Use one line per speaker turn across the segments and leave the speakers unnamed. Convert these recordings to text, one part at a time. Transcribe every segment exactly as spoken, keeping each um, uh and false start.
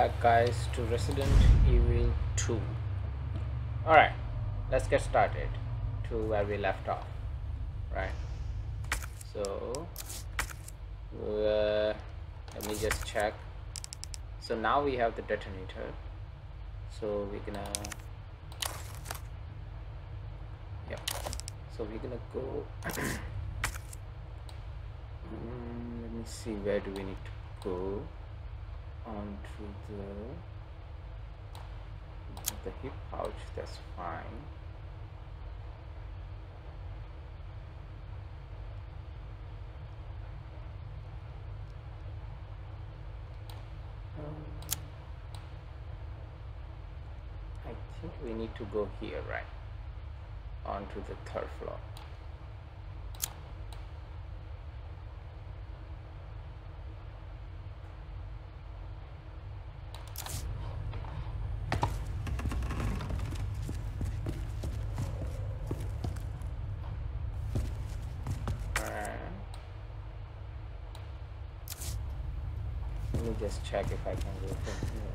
back, guys, to Resident Evil two. Alright, let's get started to where we left off. Right, so uh, let me just check. So now we have the detonator, so we're gonna yep so we're gonna go mm, let me see, where do we need to go? Onto the the hip pouch, that's fine. um, I think we need to go here, right, onto the third floor. Let me just check if I can go from here.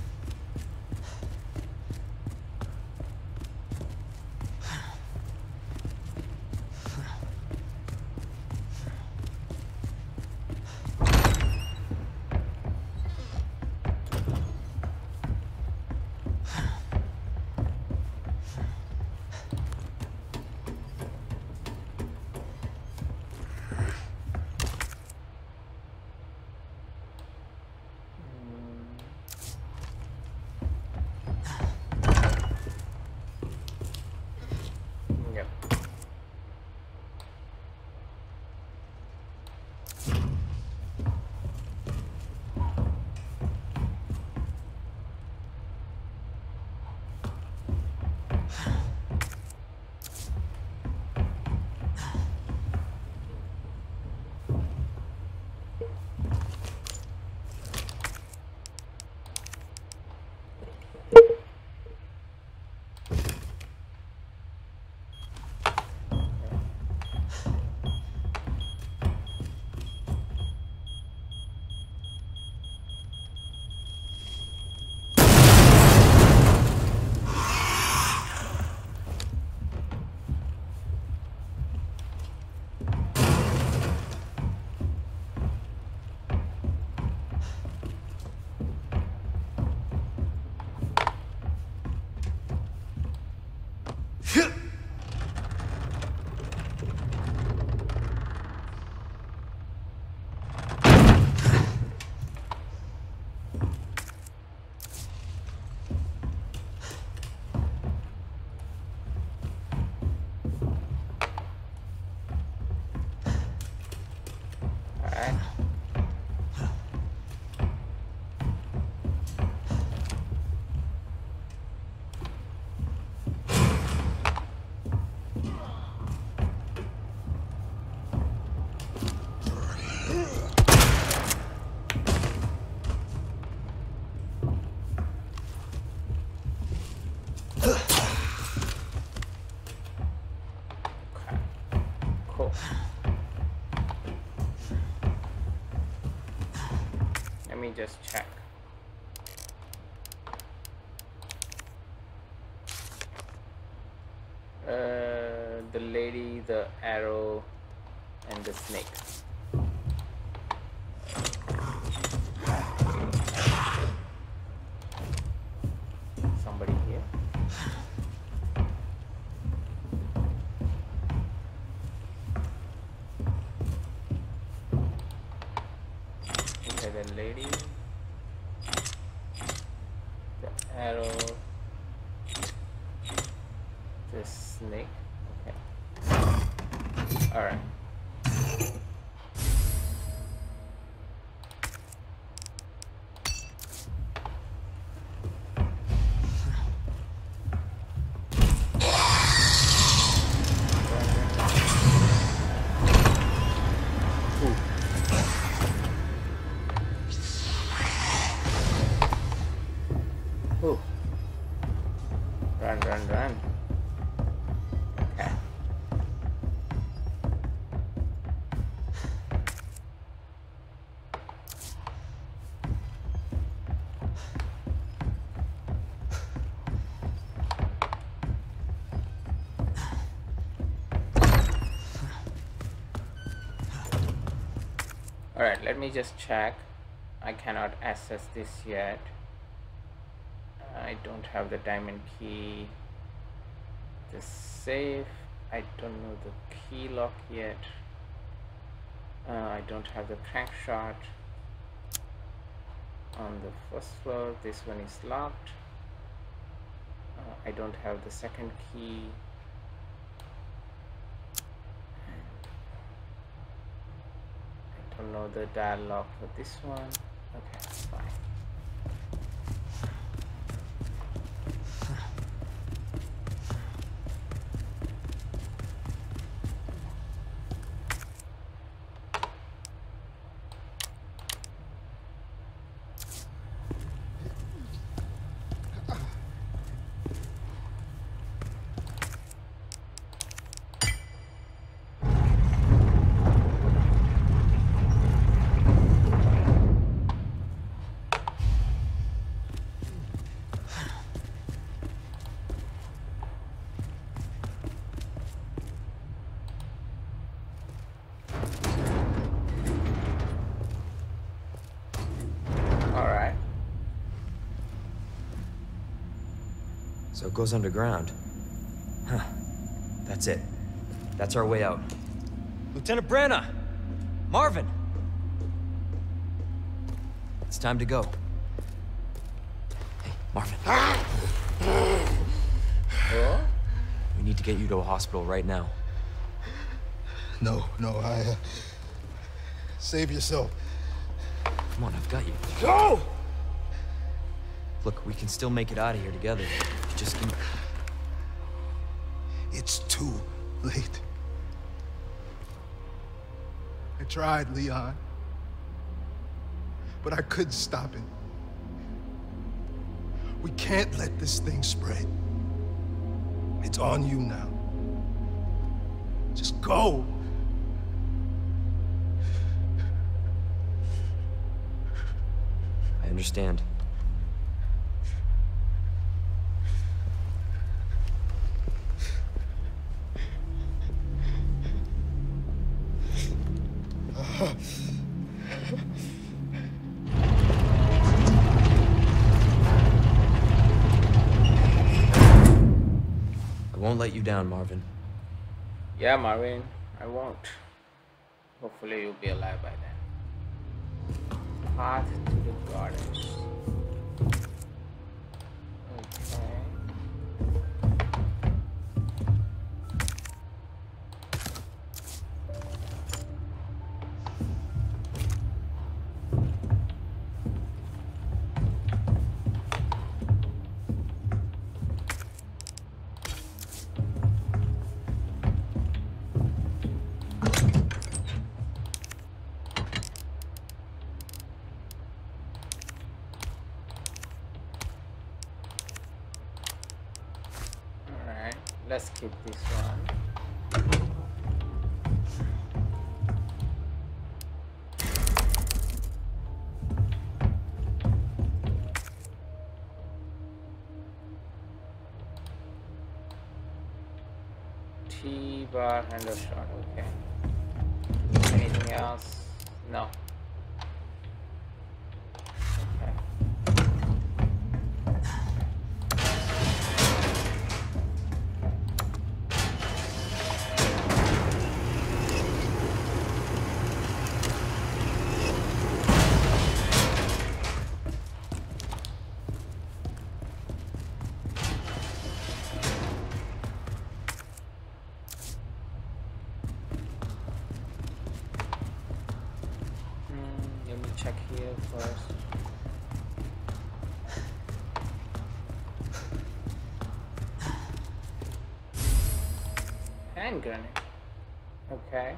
Let me just check. Uh, the lady, the arrow, and the snake. Somebody here? The lady, the arrow, the snake. Okay. All right. Run, run, run. Okay. Alright, let me just check. I cannot access this yet. I don't have the diamond key. The safe, I don't know the key lock yet. Uh, I don't have the crankshot. On the first floor, this one is locked. Uh, I don't have the second key. I don't know the dial lock for this one. Okay, fine.
So it goes underground. Huh. That's it. That's our way out. Lieutenant Branna! Marvin! It's time to go. Hey, Marvin.
Oh?
We need to get you to a hospital right now.
No, no, I... Uh, save yourself.
Come on, I've got you.
Go!
Look, we can still make it out of here together. You just can...
It's too late. I tried, Leon. But I couldn't stop it. We can't let this thing spread. It's on you now. Just go.
I understand. I won't let you down, Marvin.
Yeah, Marvin, I won't. Hopefully you'll be alive by then. Path to the goddess. Okay. Let's keep this one. T-bar handle shot, okay. Anything else? No. Check here first. Hand grenade. Okay.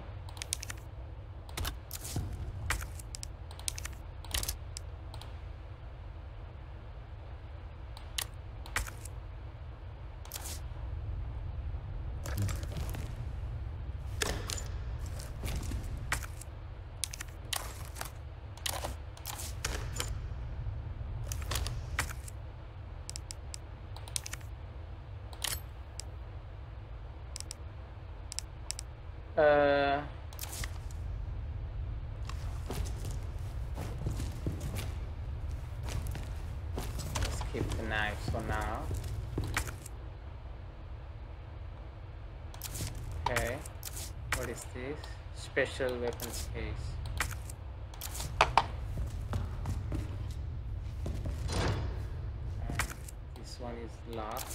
Uh, for now. Okay, what is this? Special weapons case. And this one is locked.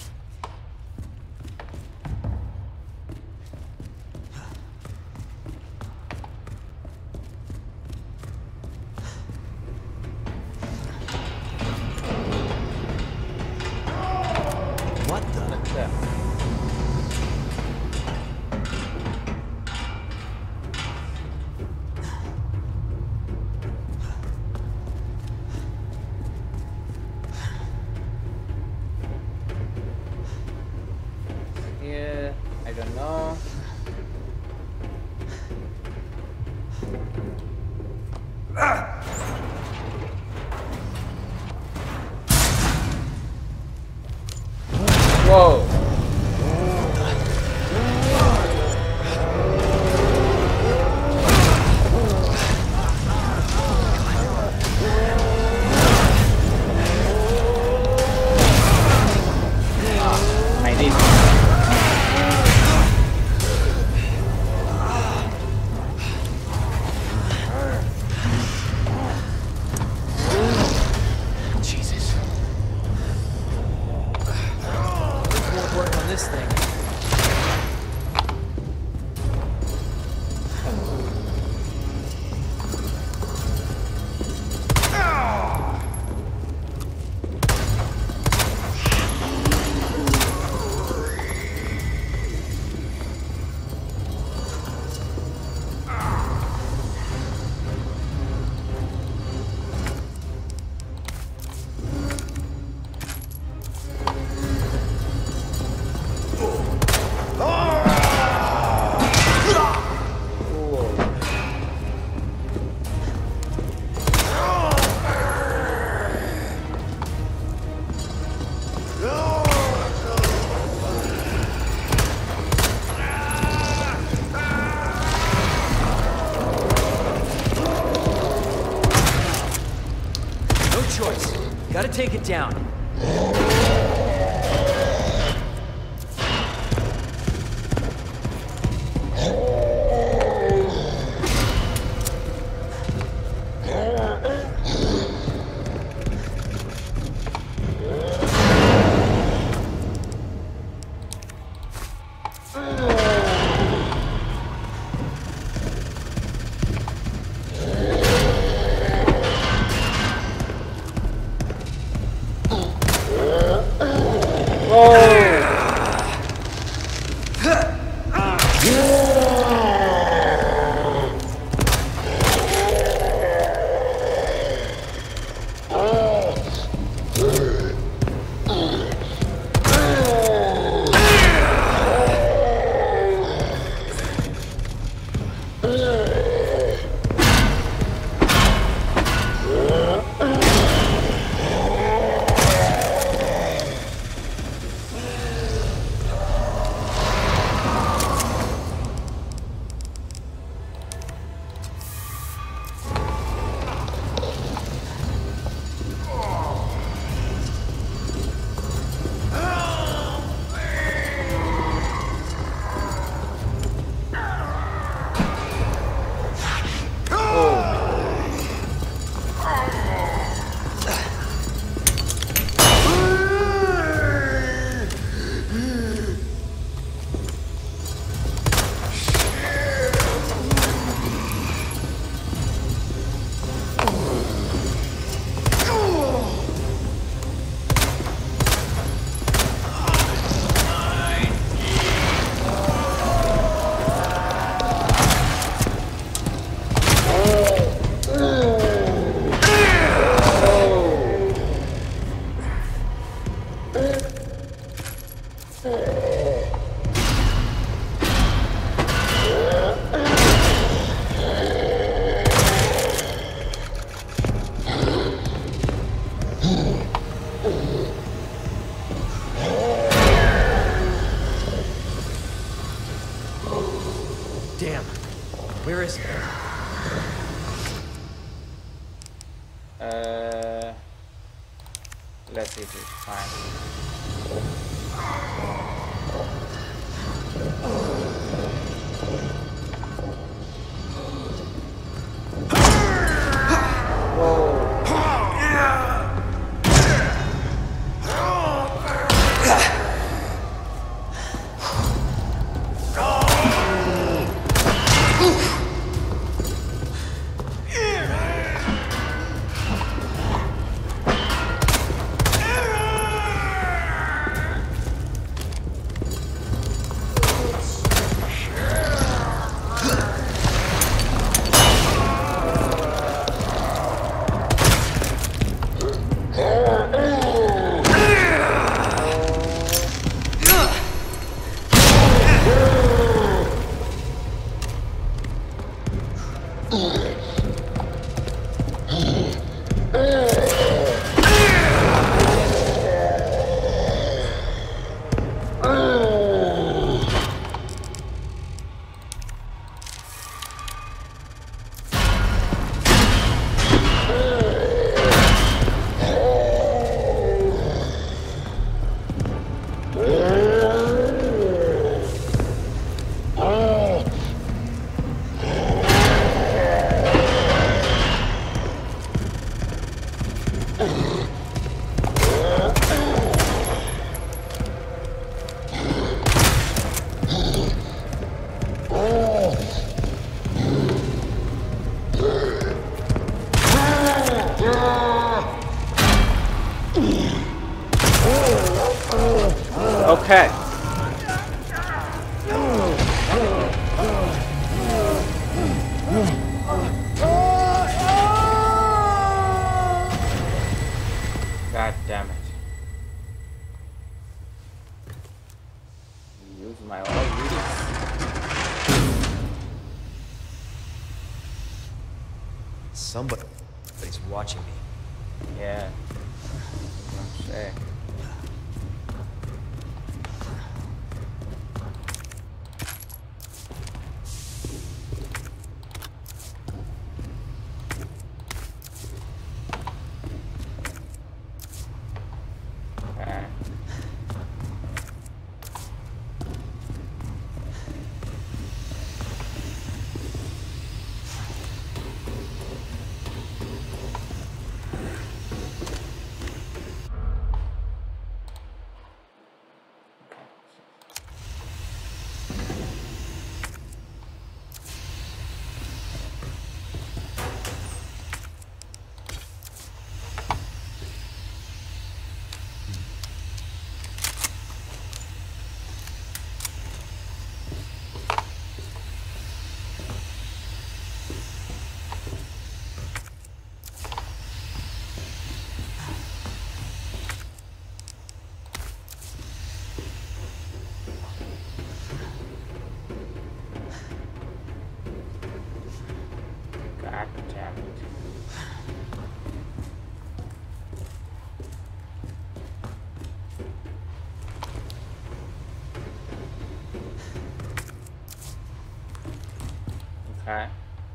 Whoa. I did.
Jesus. Won't work on this thing. Gotta take it down. Damn. Where is it?
Uh, Let's see if it's fine. Okay. God damn it. Use my own readings.
Somebody's watching me.
Yeah. I'm saying. God damn it. Okay.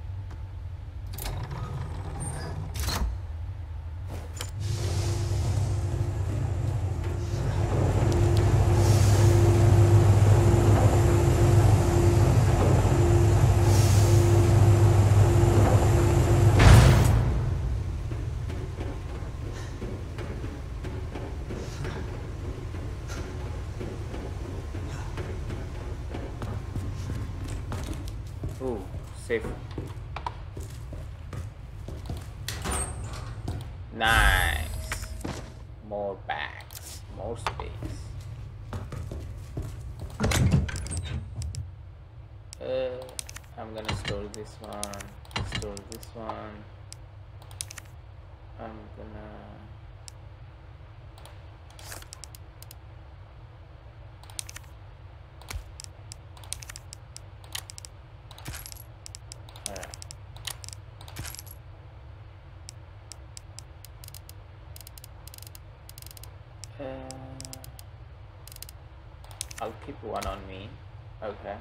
Ooh, safe. Nice. More bags, more space. Uh, I'm gonna store this one, store this one. I'm gonna... Alright. Uh, I'll keep one on me. Okay.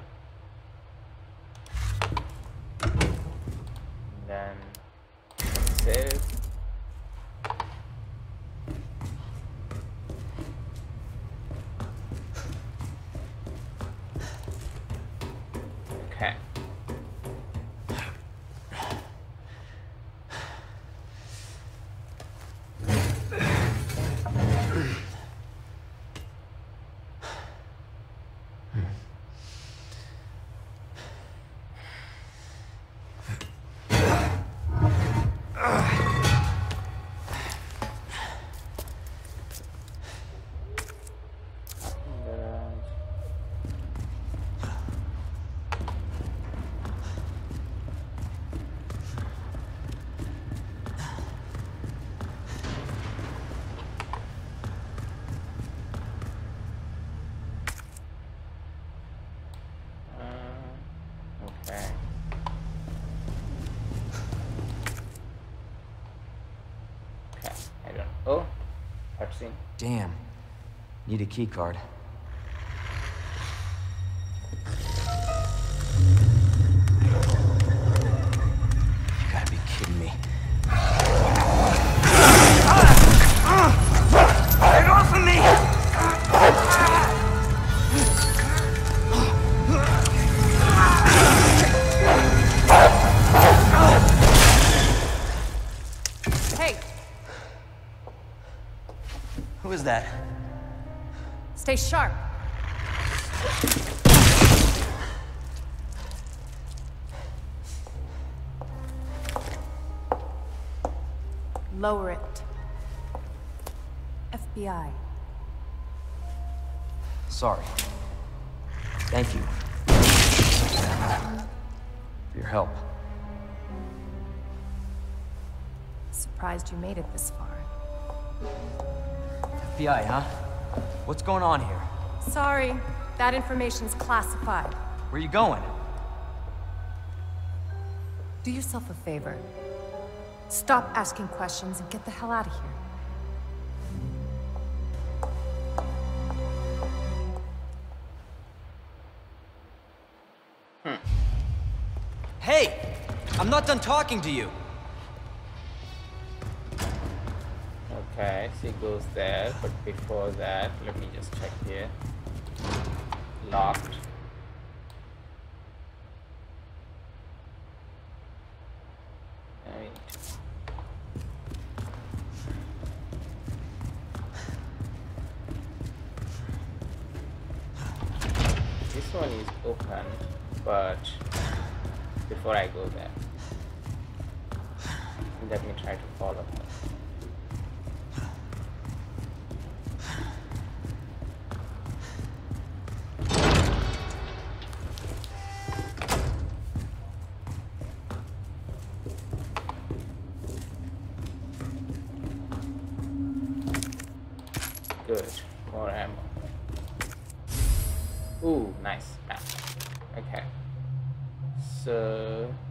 Then save. Okay. Okay, I don't. Oh, cutscene.
Damn. Need a key card. You gotta be kidding me. Get off of me!
Hey!
Who is that?
Stay sharp. Lower it. F B I.
Sorry. Thank you. For your help.
Surprised you made it this far.
F B I, huh? What's going on here?
Sorry, that information's classified.
Where you going?
Do yourself a favor. Stop asking questions and get the hell out of here.
Hey! I'm not done talking to you!
Okay, she goes there, but before that, let me just check here. Locked. Right. This one is open, but before I go there, let me try to follow her. Good, more ammo. Ooh, nice map. Okay, so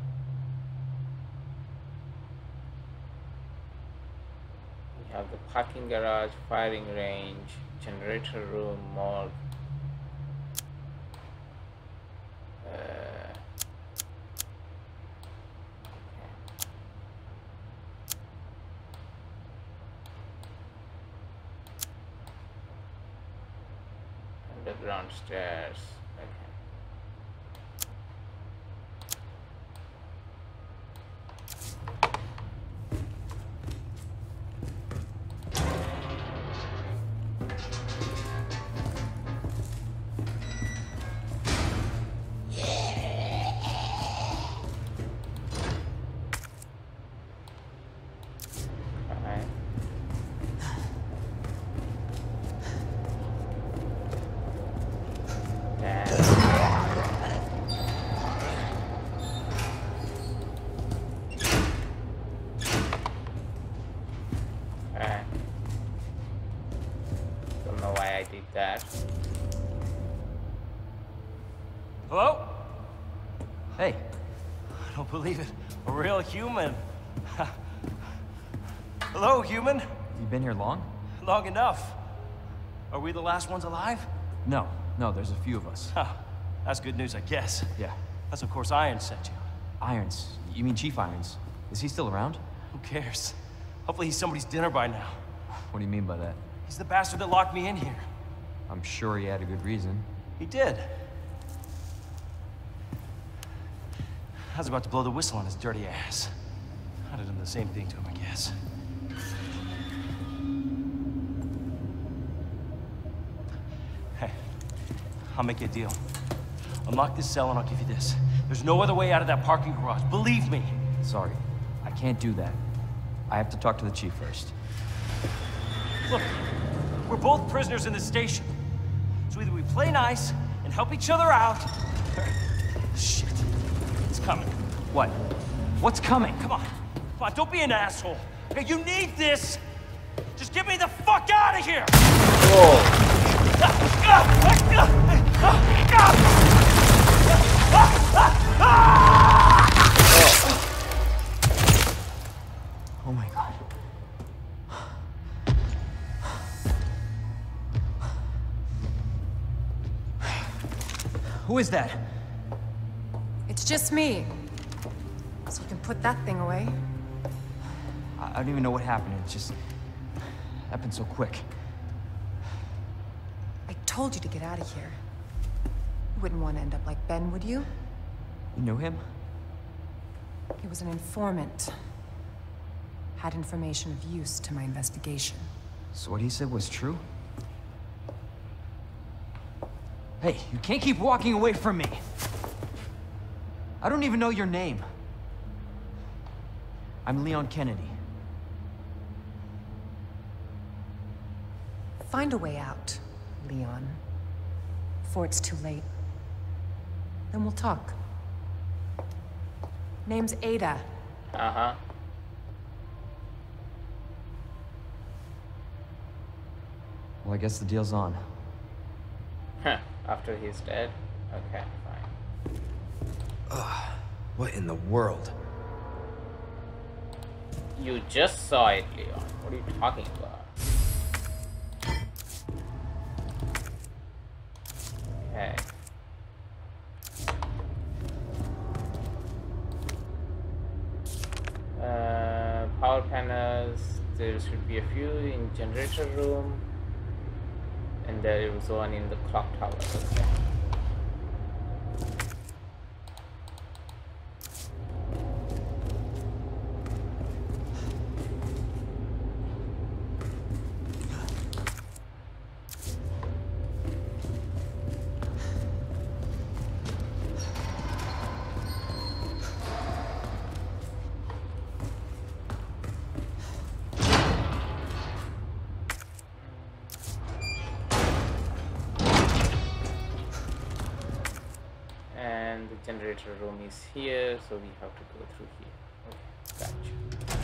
we have the parking garage, firing range, generator room, morgue. Uh, Underground stairs. Okay. Alright. Alright. Don't know why I did that.
Hello?
Hey,
I don't believe it. A real human. Hello, human.
you been here long?
Long enough. Are we the last ones alive?
No, no, there's a few of us.
Huh. That's good news, I guess.
Yeah.
That's of course Iron sent you.
Irons. You mean Chief Irons? Is he still around?
Who cares? Hopefully he's somebody's dinner by now.
What do you mean by that?
He's the bastard that locked me in here.
I'm sure he had a good reason.
He did. I was about to blow the whistle on his dirty ass. I'd have done the same thing to him, I guess. Hey, I'll make you a deal. Unlock this cell and I'll give you this. There's no other way out of that parking garage, believe me.
Sorry, I can't do that. I have to talk to the chief first.
Look, we're both prisoners in this station. So either we play nice and help each other out, or... Shit. It's coming.
What? What's coming?
Come on. Come on, don't be an asshole. Okay, you need this. Just get me the fuck out of here!
Whoa.
Ah!
Who is that?
It's just me. So you can put that thing away.
I, I don't even know what happened. It just happened so quick.
I told you to get out of here. You wouldn't want to end up like Ben, would you?
You knew him?
He was an informant. Had information of use to my investigation.
So what he said was true? Hey, you can't keep walking away from me. I don't even know your name. I'm Leon Kennedy.
Find a way out, Leon. Before it's too late. Then we'll talk. Name's Ada.
Uh-huh.
Well, I guess the deal's on.
Huh. After he's dead? Okay, fine.
Ugh. What in the world?
You just saw it, Leon. What are you talking about? Okay. Uh, power panels. There should be a few in generator room. And there was one in the clock tower. Okay. Generator room is here, so we have to go through here. Okay, gotcha.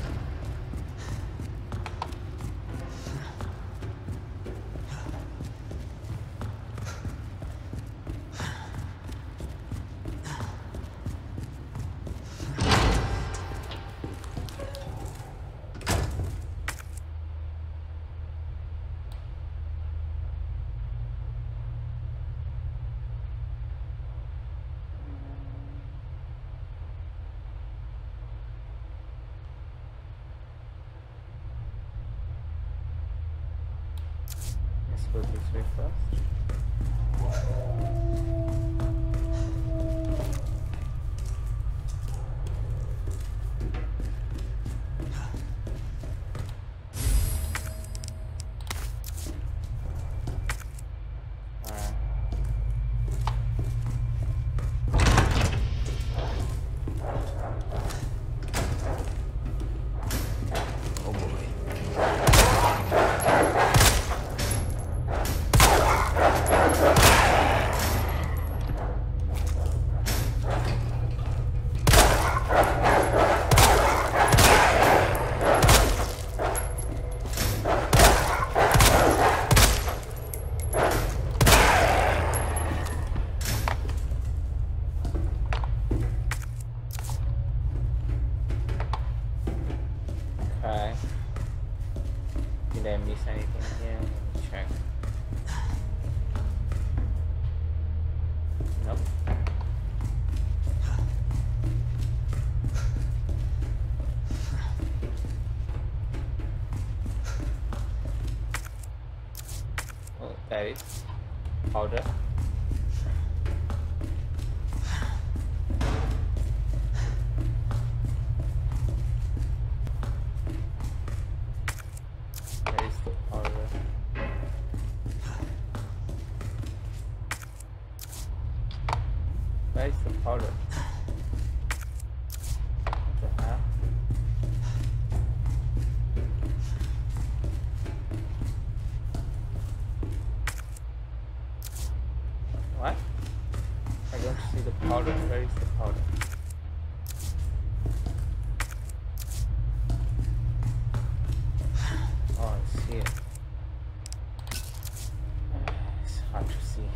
Go this way first. Did I miss anything here? Let me check. Nope. Oh, there is powder. Where is the powder? What the hell? What? I don't see the powder. Where is the powder? Oh, it's here. It's hard to see.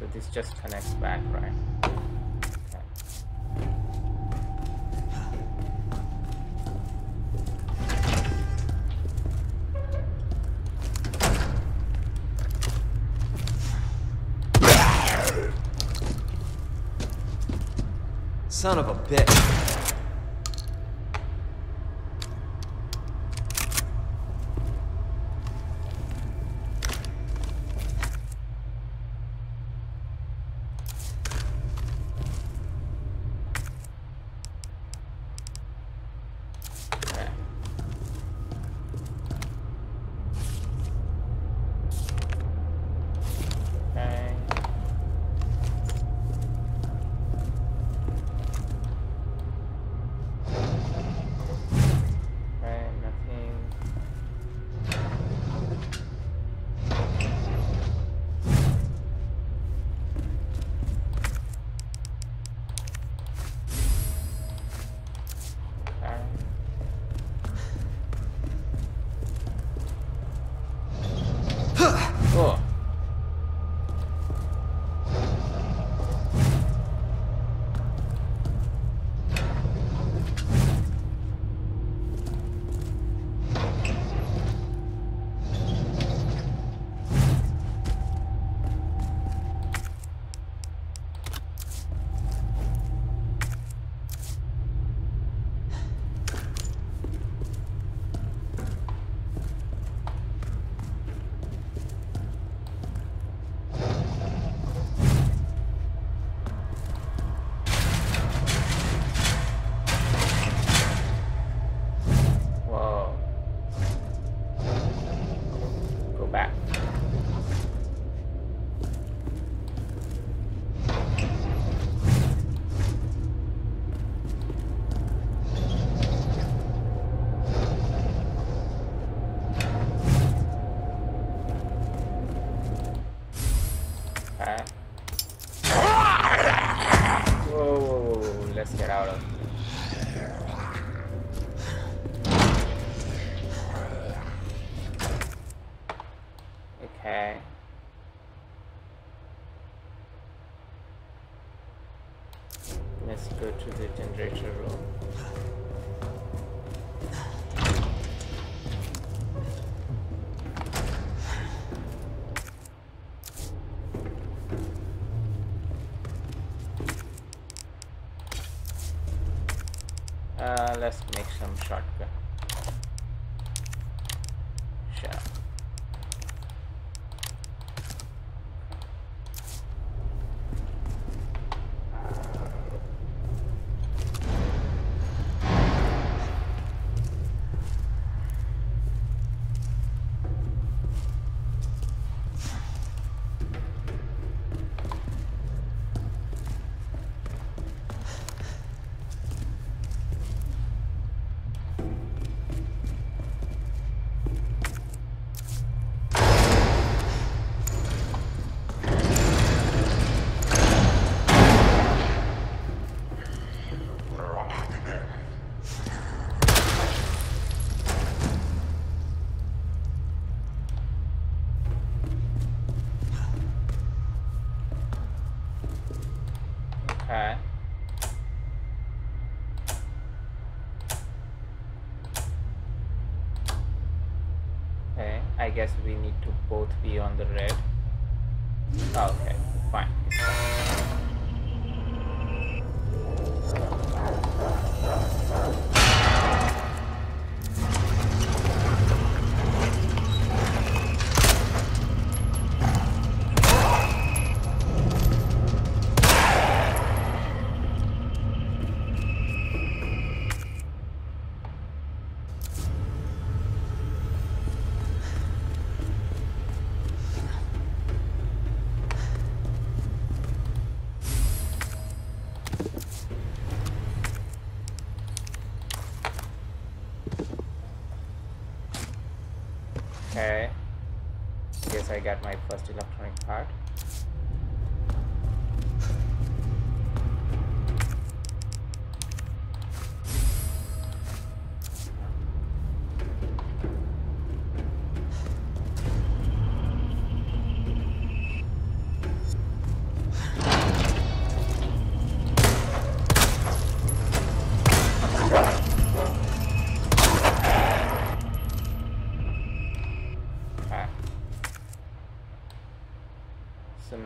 this just connects back, right? Okay.
Son of a bitch.
Oh. Let's get out of here. Okay. Let's go to the generator room. Uh, let's make some shotgun. Sure. Okay. Okay, I guess we need to both be on the red. Oh, okay, fine. Okay, guess I got my first electronic part.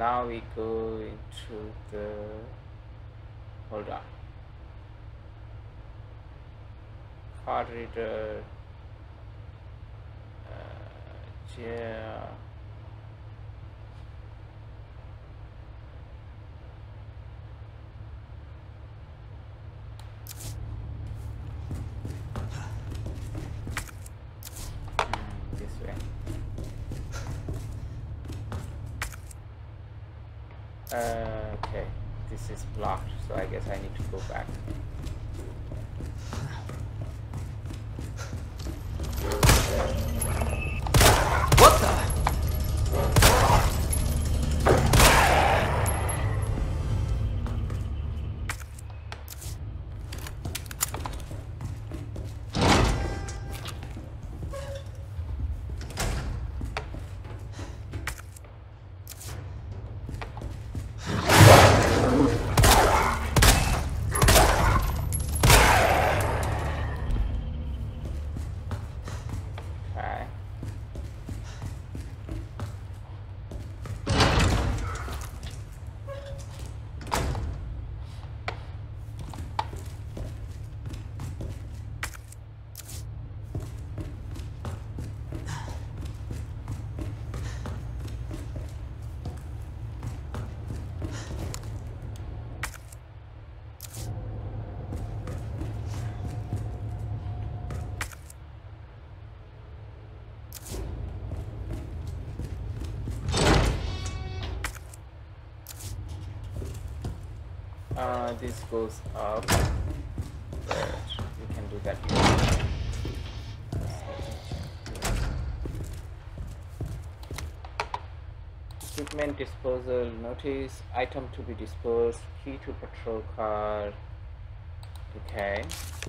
now we go into the, hold on, card reader, uh, yeah. Uh, okay, this is blocked, so I guess I need to go back.
What the?
Uh, this goes up, but we can do that here. Equipment disposal, notice, item to be disposed, key to patrol car. Okay.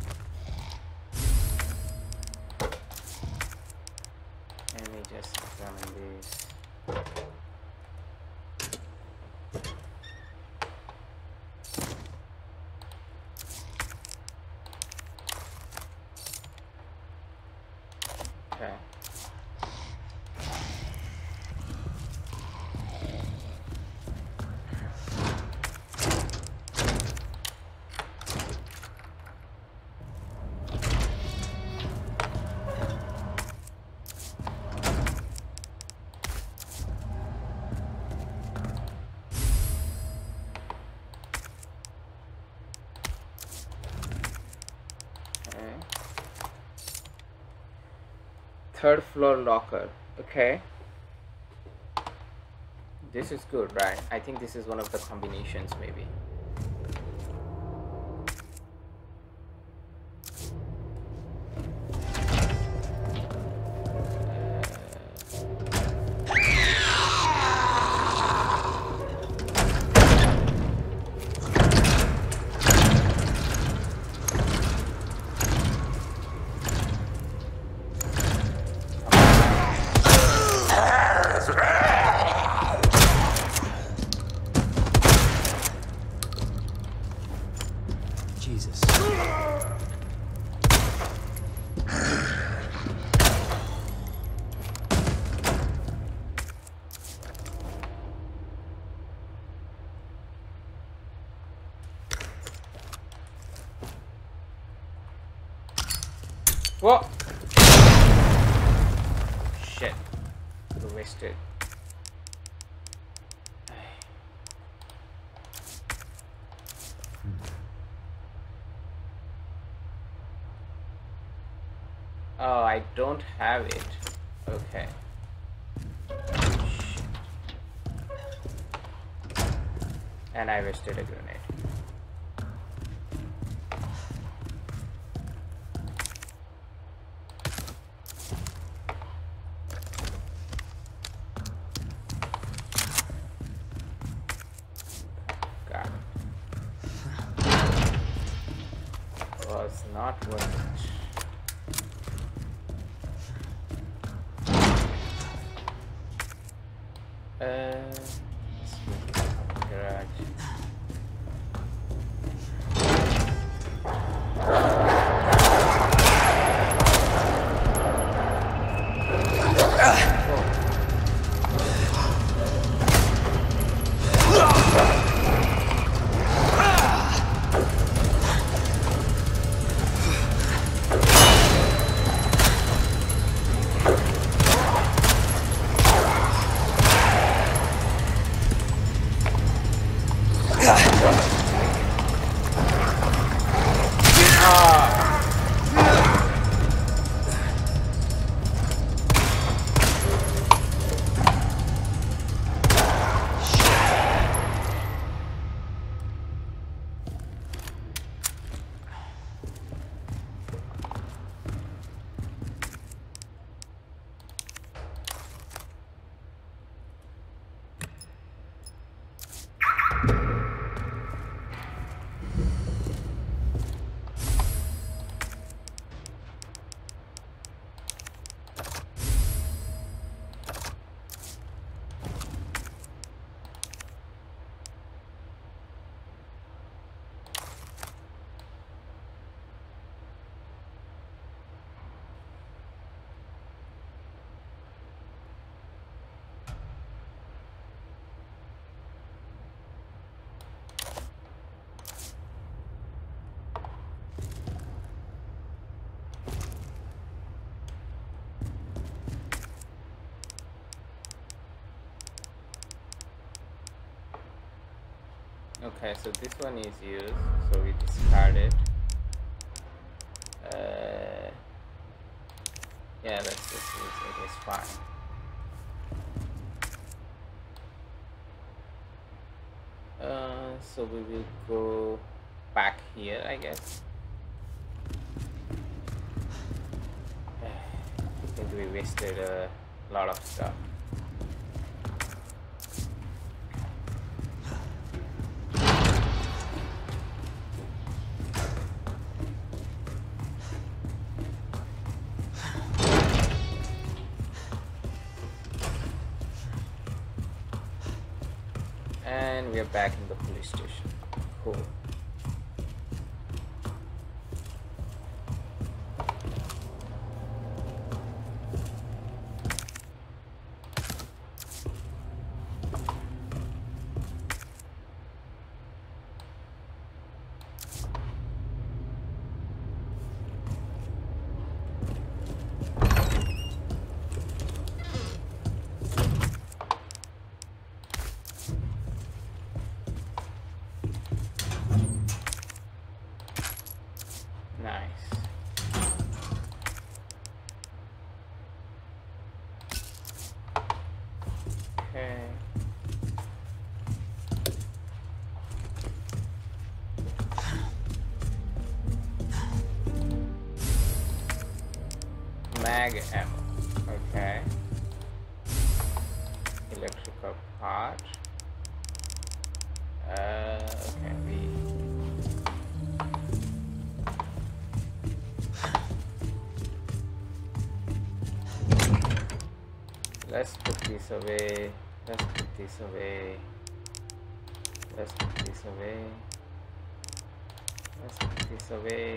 Let me just examine this. Okay. Third floor locker. Okay, this is good, right? I think this is one of the combinations, maybe. What? Shit. We wasted. Oh, I don't have it. Okay. Shit. And I wasted a grenade. Was not worth it. Uh, let's look at the garage. Okay, so this one is used, so we discard it. Uh, yeah, let's just use it, it's fine. Uh, so we will go back here, I guess. I think we wasted a lot of stuff. And we are back in the police station. Cool. Mag ammo. Okay. Electrical part. Uh, okay, we. Let's put this away. Let's put this away. Let's put this away. Let's put this away.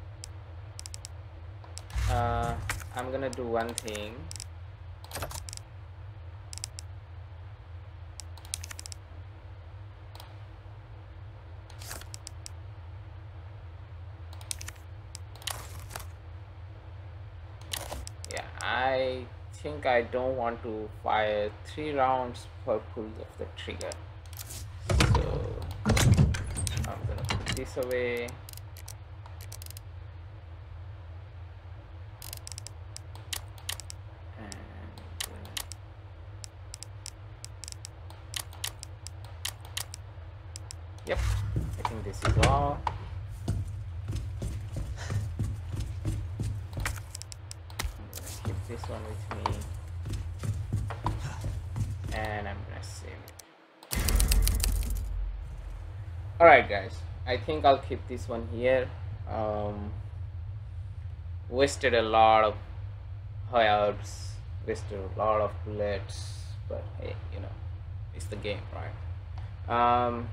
Uh, I'm gonna do one thing. Yeah, I think I don't want to fire three rounds per pull of the trigger. So I'm gonna put this away. Yep, I think this is all. I'm gonna keep this one with me, and I'm gonna save it. Alright guys, I think I'll keep this one here. Um, wasted a lot of herbs, wasted a lot of bullets, but hey, you know, it's the game, right? Um,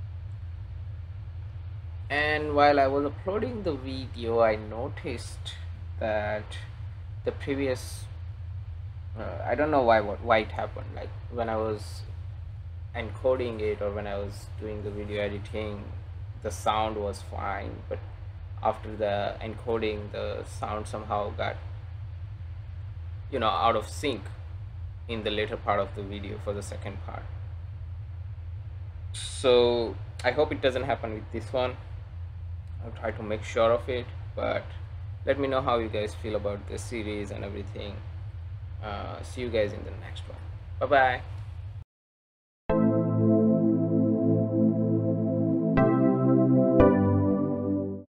And while I was uploading the video, I noticed that the previous, uh, I don't know why what why it happened. Like when I was encoding it or when I was doing the video editing, the sound was fine, but after the encoding, the sound somehow got, you know, out of sync in the later part of the video for the second part. So I hope it doesn't happen with this one. I'll try to make sure of it, but let me know how you guys feel about this series and everything. Uh, see you guys in the next one. Bye bye.